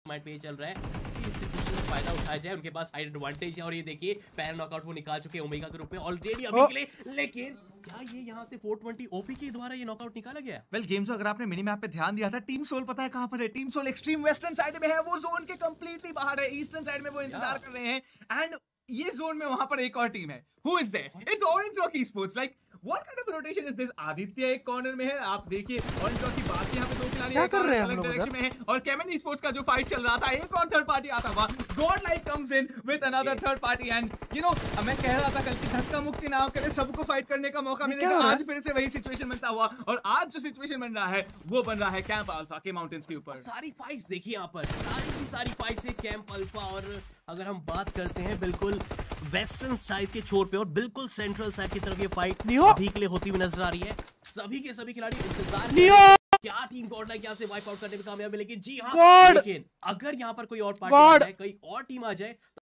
Mind पे ये चल रहा है कि इस सिचुएशन का फायदा उठाया जाए, उनके पास साइड एडवांटेज है। और ये देखिए पैर नॉकआउट वो निकाल चुके हैं ओमेगा के रूप में ऑलरेडी अभी के लिए, लेकिन क्या ये यहाँ से 420 ओपी के द्वारा ये नॉकआउट निकाला गया? वेल गेम्स, अगर आपने मिनी मैप पे ध्यान दिया था, टीम सोल पता है कहां पर है? Team Soul extreme western side में है, वो जोन के कंप्लीटली बाहर है, ईस्टर्न साइड में वो इंतजार कर रहे हैं। एंड ये जोन में वहां पर एक और टीम है। Who is there? It's Orange Rocky Sports. Like what kind of rotation is this? Aditya एक कॉर्नर में है, आप देखिए ऑरेंज रॉकी बाकी यहां पे दो खिलाड़ी क्या कर रहे हैं अलग डायरेक्शन में है, और केविन स्पोर्ट्स का जो फाइट चल रहा था, एक और थर्ड पार्टी आता हुआ, Godlike comes in with another third party. And you know, मैं कह रहा था कल की धक्का मुक्की ना करे, सबको फाइट करने का मौका मिलेगा। आज फिर से वही सिचुएशन बनता हुआ, और आज जो सिचुएशन बन रहा है वो बन रहा है कैंप अल्फा के माउंटेन्स के ऊपर। सारी फाइट्स देखिए यहाँ पर, सारी की सारी फाइट्स है कैंप अल्फा। और अगर हम बात करते हैं बिल्कुल वेस्टर्न साइड के छोर पे और बिल्कुल सेंट्रल साइड की तरफ ये फाइट अभी के लिए होती हुई नजर आ रही है। सभी के सभी खिलाड़ी इंतजार कर रहे हैं क्या टीम गॉडलाइक यहाँ से वाइप आउट करने में कामयाब है। लेकिन जी हाँ, लेकिन अगर यहाँ पर कोई और पार्टी आ जाए, कोई और टीम आ जाए